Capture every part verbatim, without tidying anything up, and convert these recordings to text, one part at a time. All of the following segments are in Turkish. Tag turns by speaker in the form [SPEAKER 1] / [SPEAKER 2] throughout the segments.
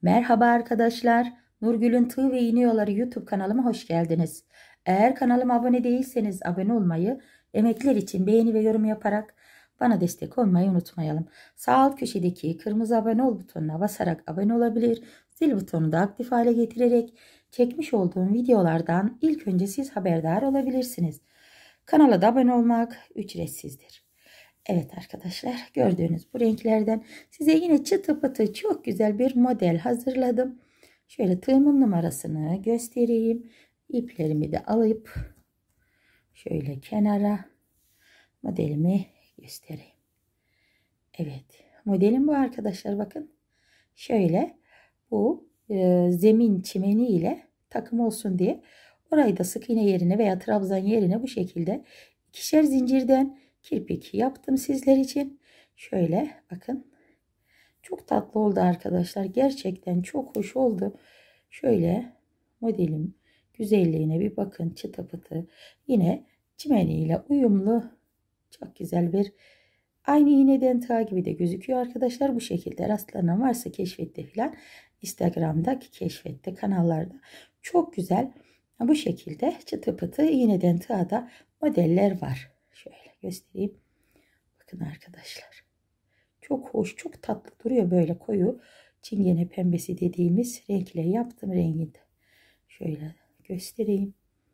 [SPEAKER 1] Merhaba arkadaşlar. Nurgül'ün Tığ ve İğne Yolları YouTube kanalıma hoş geldiniz. Eğer kanalıma abone değilseniz abone olmayı, emekler için beğeni ve yorum yaparak bana destek olmayı unutmayalım. Sağ alt köşedeki kırmızı abone ol butonuna basarak abone olabilir, zil butonunu da aktif hale getirerek çekmiş olduğum videolardan ilk önce siz haberdar olabilirsiniz. Kanala da abone olmak ücretsizdir. Evet arkadaşlar, gördüğünüz bu renklerden size yine çıtı pıtı çok güzel bir model hazırladım. Şöyle tığımın numarasını göstereyim. İplerimi de alıp şöyle kenara modelimi göstereyim. Evet, modelim bu arkadaşlar, bakın. Şöyle bu e, zemin çimeni ile takım olsun diye orayı da sık iğne yerine veya trabzan yerine bu şekilde ikişer zincirden kirpik yaptım sizler için. Şöyle bakın, çok tatlı oldu arkadaşlar, gerçekten çok hoş oldu. Şöyle modelim güzelliğine bir bakın, çıtı pıtı, yine çimeniyle uyumlu, çok güzel bir, aynı iğneden tığ gibi de gözüküyor arkadaşlar. Bu şekilde rastlanan varsa keşfette filan, Instagram'daki keşfette kanallarda çok güzel bu şekilde çıtı pıtı iğneden tığda modeller var. Şöyle göstereyim. Bakın arkadaşlar, çok hoş, çok tatlı duruyor, böyle koyu çingene pembesi dediğimiz renkle yaptım renginde. Şöyle göstereyim.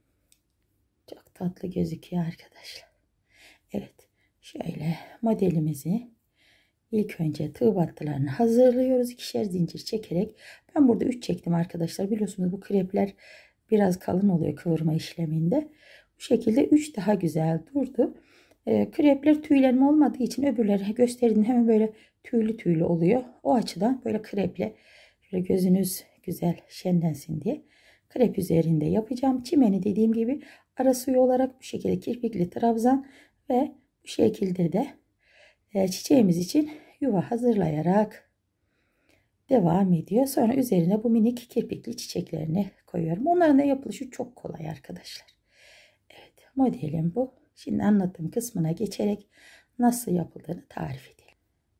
[SPEAKER 1] Çok tatlı gözüküyor arkadaşlar. Evet, şöyle modelimizi ilk önce tığ battılarını hazırlıyoruz. İkişer zincir çekerek, ben burada üç çektim arkadaşlar. Biliyorsunuz bu krepler biraz kalın oluyor kıvırma işleminde. Bu şekilde üç daha güzel durdu. E, krepler tüylenme olmadığı için öbürleri gösterdiğim hemen böyle tüylü tüylü oluyor. O açıdan böyle kreple, şöyle gözünüz güzel şenlensin diye krep üzerinde yapacağım. Çimeni dediğim gibi ara suyu olarak bu şekilde kirpikli trabzan ve bu şekilde de e, çiçeğimiz için yuva hazırlayarak devam ediyor. Sonra üzerine bu minik kirpikli çiçeklerini koyuyorum. Onların da yapılışı çok kolay arkadaşlar. Evet, modelim bu. Şimdi anlatım kısmına geçerek nasıl yapıldığını tarif edelim.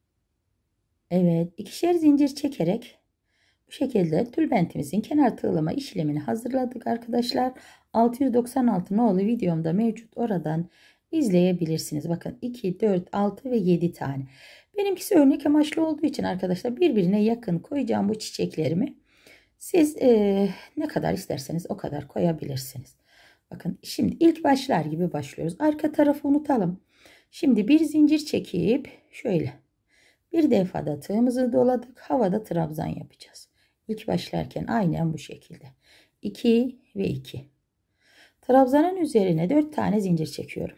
[SPEAKER 1] Evet, ikişer zincir çekerek bu şekilde tülbentimizin kenar tığlama işlemini hazırladık arkadaşlar. altı yüz doksan altı nolu videomda mevcut, oradan izleyebilirsiniz. Bakın iki, dört, altı ve yedi tane. Benimkisi örnek amaçlı olduğu için arkadaşlar birbirine yakın koyacağım bu çiçeklerimi. Siz e, ne kadar isterseniz o kadar koyabilirsiniz. Bakın şimdi ilk başlar gibi başlıyoruz. Arka tarafı unutalım. Şimdi bir zincir çekip şöyle bir defada tığımızı doladık. Havada trabzan yapacağız. İlk başlarken aynen bu şekilde. iki ve iki. Trabzanın üzerine dört tane zincir çekiyorum.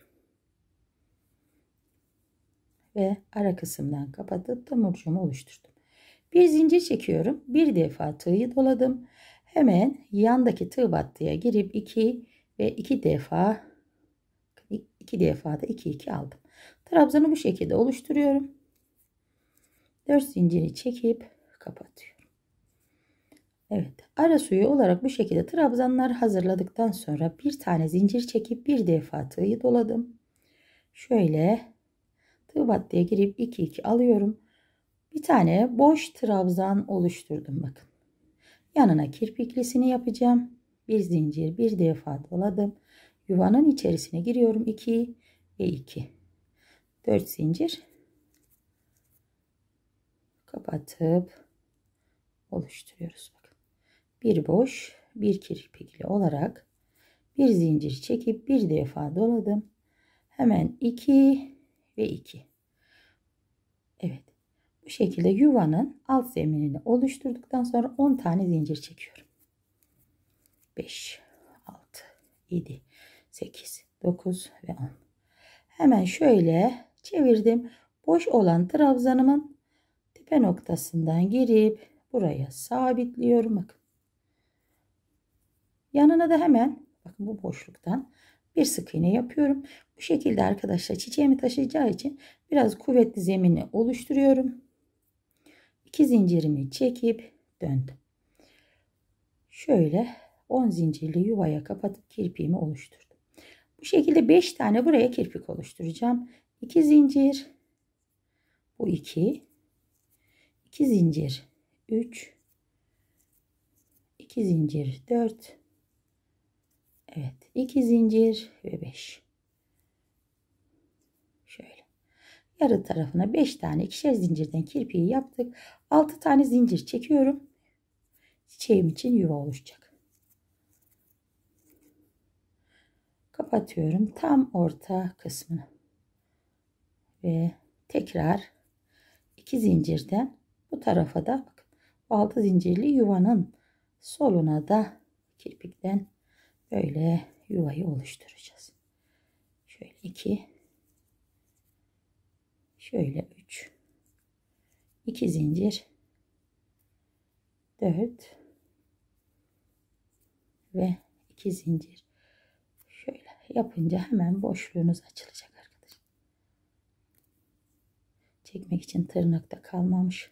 [SPEAKER 1] Ve ara kısımdan kapatıp tomurcuğumu oluşturdum. Bir zincir çekiyorum. Bir defa tığı doladım. Hemen yandaki tığ battıya girip iki ve iki defa iki defa da iki iki aldım. Trabzanı bu şekilde oluşturuyorum. dört zinciri çekip kapatıyorum. Evet, ara suyu olarak bu şekilde trabzanlar hazırladıktan sonra bir tane zincir çekip bir defa tığı doladım. Şöyle tığ battıya girip iki iki alıyorum. Bir tane boş trabzan oluşturdum, bakın. Yanına kirpiklisini yapacağım. Bir zincir bir defa doladım. Yuvanın içerisine giriyorum. iki ve iki. dört zincir kapatıp oluşturuyoruz. Bakın. Bir boş bir kirpikli olarak bir zincir çekip bir defa doladım. Hemen iki ve iki. Evet. Bu şekilde yuvanın alt zeminini oluşturduktan sonra on tane zincir çekiyorum. beş, altı, yedi, sekiz, dokuz ve on. Hemen şöyle çevirdim. Boş olan trabzanımın tepe noktasından girip buraya sabitliyorum. Bakın. Yanına da hemen bakın bu boşluktan bir sık iğne yapıyorum. Bu şekilde arkadaşlar çiçeğimi taşıyacağı için biraz kuvvetli zemini oluşturuyorum. İki zincirimi çekip döndüm. Şöyle on zincirli yuvaya kapatıp kirpiğimi oluşturdum. Bu şekilde beş tane buraya kirpik oluşturacağım. iki zincir, bu iki, iki zincir, üç, iki zincir, dört. Evet, iki zincir ve beş. Şöyle. Yarı tarafına beş tane ikişer zincirden kirpiği yaptık. altı tane zincir çekiyorum. Çiçeğim için yuva oluşacak. Kapatıyorum tam orta kısmını. Ve tekrar iki zincirden bu tarafa da bakın, altı zincirli yuvanın soluna da kirpikten böyle yuvayı oluşturacağız. Şöyle iki, şöyle üç, iki zincir, dört ve iki zincir. Şöyle yapınca hemen boşluğunuz açılacak arkadaşlar. Çekmek için tırnakta kalmamış.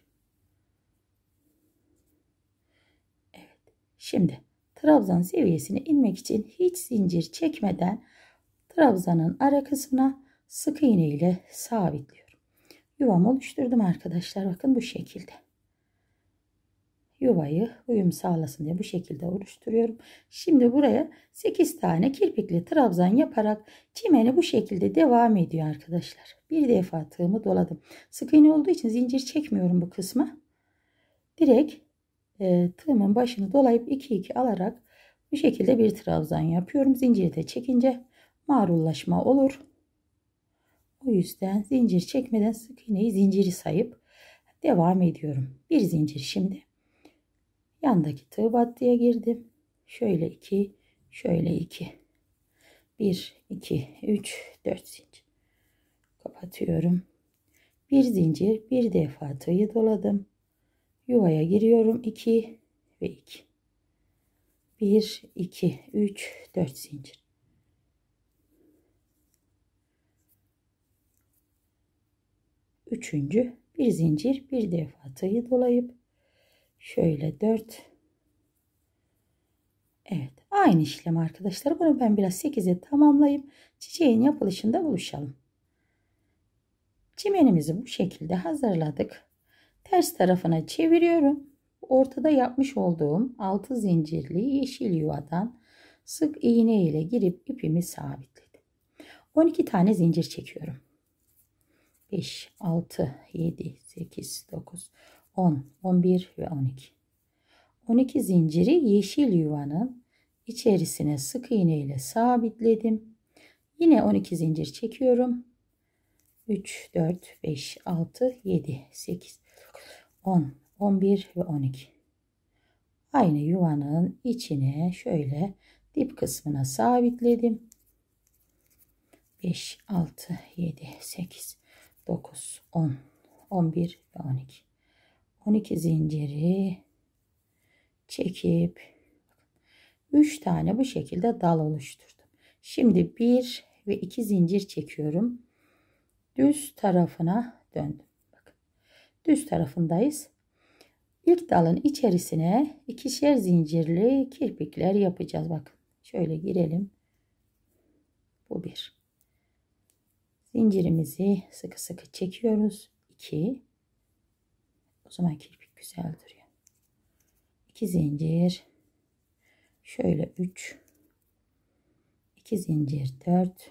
[SPEAKER 1] Evet. Şimdi trabzan seviyesine inmek için hiç zincir çekmeden trabzanın ara kısmına sık iğne ile sabitliyorum. Yuvamı oluşturdum arkadaşlar. Bakın bu şekilde. Yuvayı uyum sağlasın diye bu şekilde oluşturuyorum. Şimdi buraya sekiz tane kirpikli trabzan yaparak çimeni bu şekilde devam ediyor arkadaşlar. Bir defa tığımı doladım. Sık iğne olduğu için zincir çekmiyorum bu kısma. Direkt e, tığımın başını dolayıp iki iki alarak bu şekilde bir trabzan yapıyorum. Zinciri de çekince marullaşma olur. O yüzden zincir çekmeden sık iğneyi zinciri sayıp devam ediyorum. Bir zincir şimdi. Yandaki tığ battıya girdim. Şöyle iki, şöyle iki. bir, iki, üç, dört zincir. Kapatıyorum. Bir zincir, bir defa tığı doladım. Yuvaya giriyorum. iki ve iki. bir, iki, üç, dört zincir. Üçüncü bir zincir, bir defa tığı dolayıp şöyle dört. Evet, aynı işlem arkadaşlar. Bunu ben biraz sekize tamamlayayım. Çiçeğin yapılışında buluşalım. Çimenimizi bu şekilde hazırladık. Ters tarafına çeviriyorum. Ortada yapmış olduğum altı zincirli yeşil yuvadan sık iğne ile girip ipimi sabitledim. on iki tane zincir çekiyorum. beş, altı, yedi, sekiz, dokuz, on, on bir ve on iki. on iki zinciri yeşil yuvanın içerisine sık iğne ile sabitledim. Yine on iki zincir çekiyorum. üç, dört, beş, altı, yedi, sekiz, on, on bir ve on iki. Aynı yuvanın içine şöyle dip kısmına sabitledim. beş, altı, yedi, sekiz, dokuz, on, on bir ve on iki. on iki zinciri çekip üç tane bu şekilde dal oluşturdum. Şimdi bir ve iki zincir çekiyorum. Düz tarafına döndüm. Bakın. Düz tarafındayız. İlk dalın içerisine ikişer zincirli kirpikler yapacağız. Bakın. Şöyle girelim. Bu bir. Zincirimizi sıkı sıkı çekiyoruz. iki. O zaman kirpik güzel duruyor. iki zincir. Şöyle üç. iki zincir dört.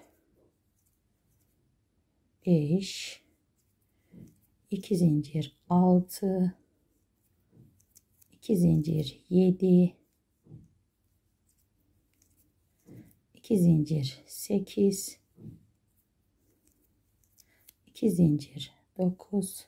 [SPEAKER 1] beş. iki zincir altı. iki zincir yedi. iki zincir sekiz. iki zincir dokuz.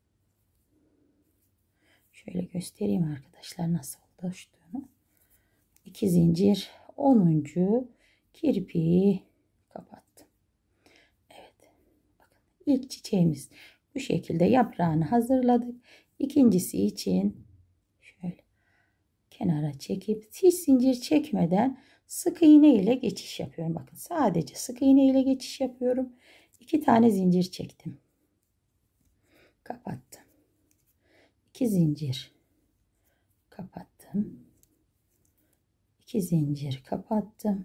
[SPEAKER 1] Şöyle göstereyim arkadaşlar nasıl oluştuğunu. iki zincir onuncu kirpiği kapattım. Evet. Bakın ilk çiçeğimiz bu şekilde yaprağını hazırladık. İkincisi için şöyle kenara çekip hiç zincir çekmeden sık iğne ile geçiş yapıyorum. Bakın sadece sık iğne ile geçiş yapıyorum. iki tane zincir çektim. Kapattım. iki zincir kapattım. iki zincir kapattım.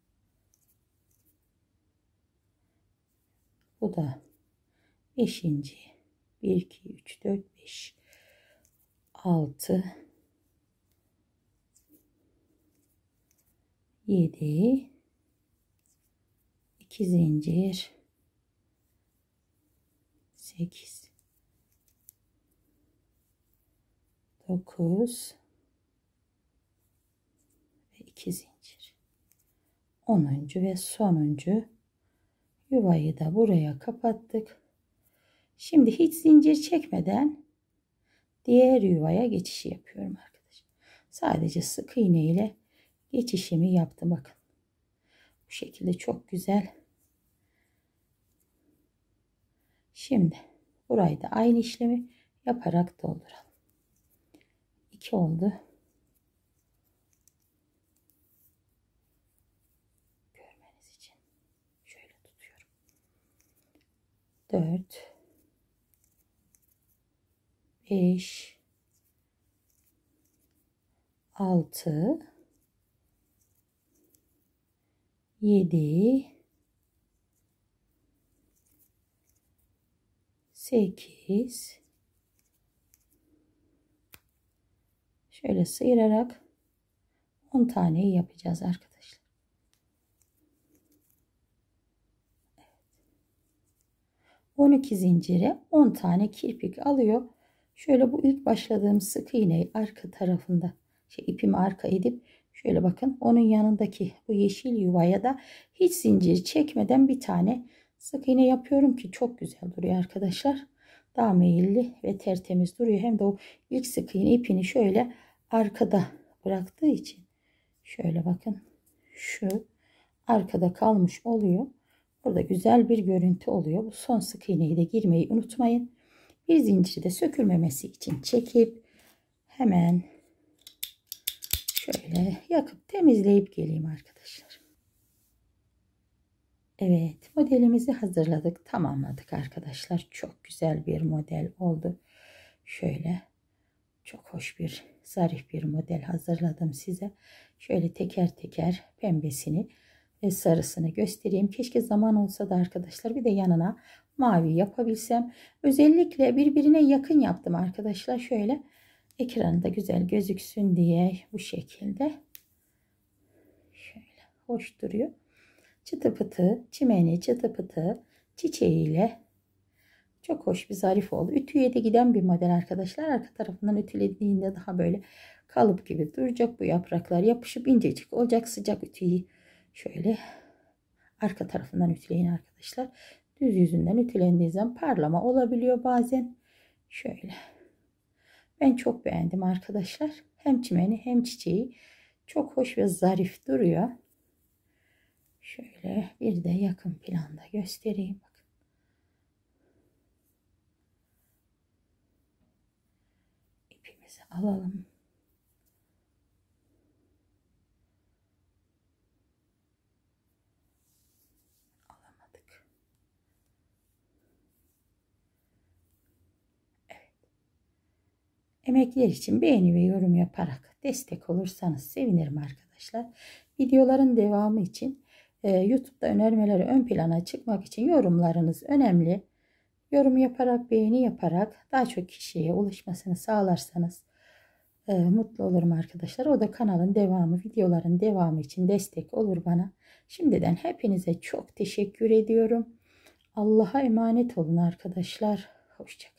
[SPEAKER 1] Bu da beşinci. bir, iki, üç, dört, beş, altı, yedi, iki zincir, sekiz, dokuz ve iki zincir. onuncu ve sonuncu yuvayı da buraya kapattık. Şimdi hiç zincir çekmeden diğer yuvaya geçişi yapıyorum arkadaşlar. Sadece sık iğne ile geçişimi yaptım. Bakın. Bu şekilde çok güzel. Şimdi burayı da aynı işlemi yaparak dolduralım. iki oldu. Görmeniz için şöyle tutuyorum. dört, beş, altı, yedi, sekiz, şöyle sıyırarak on taneyi yapacağız arkadaşlar. on iki zincire on tane kirpik alıyor. Şöyle bu ilk başladığım sık iğneyi arka tarafında şey ipimi arka edip şöyle bakın onun yanındaki bu yeşil yuvaya da hiç zincir çekmeden bir tane sık iğne yapıyorum ki çok güzel duruyor arkadaşlar. Daha meyilli ve tertemiz duruyor. Hem de o ilk sık iğne ipini şöyle arkada bıraktığı için şöyle bakın şu arkada kalmış oluyor. Burada güzel bir görüntü oluyor. Bu son sık iğneyi de girmeyi unutmayın. Bir zinciri de sökülmemesi için çekip hemen şöyle yakıp temizleyip geleyim arkadaşlar. Evet, modelimizi hazırladık, tamamladık arkadaşlar. Çok güzel bir model oldu. Şöyle çok hoş bir, zarif bir model hazırladım size. Şöyle teker teker pembesini ve sarısını göstereyim. Keşke zaman olsa da arkadaşlar bir de yanına mavi yapabilsem. Özellikle birbirine yakın yaptım arkadaşlar. Şöyle ekranda güzel gözüksün diye bu şekilde. Şöyle hoş duruyor. Çıtı pıtı, çimeni, çıtı pıtı çiçeğiyle çok hoş bir zarif oldu. Ütüye de giden bir model arkadaşlar. Arka tarafından ütülediğinde daha böyle kalıp gibi duracak bu yapraklar. Yapışıp incecik olacak. Sıcak ütüyü şöyle arka tarafından ütüleyin arkadaşlar. Düz yüzünden ütülendiği zaman parlama olabiliyor bazen. Şöyle. Ben çok beğendim arkadaşlar. Hem çimeni hem çiçeği çok hoş ve zarif duruyor. Şöyle bir de yakın planda göstereyim. Bakın. İpimizi alalım. Alamadık. Evet. Emekler için beğeni ve yorum yaparak destek olursanız sevinirim arkadaşlar. Videoların devamı için e, YouTube'da önermeleri ön plana çıkmak için yorumlarınız önemli. Yorum yaparak, beğeni yaparak daha çok kişiye ulaşmasını sağlarsanız e, mutlu olurum arkadaşlar. O da kanalın devamı, videoların devamı için destek olur bana. Şimdiden hepinize çok teşekkür ediyorum. Allah'a emanet olun arkadaşlar. Hoşça kalın.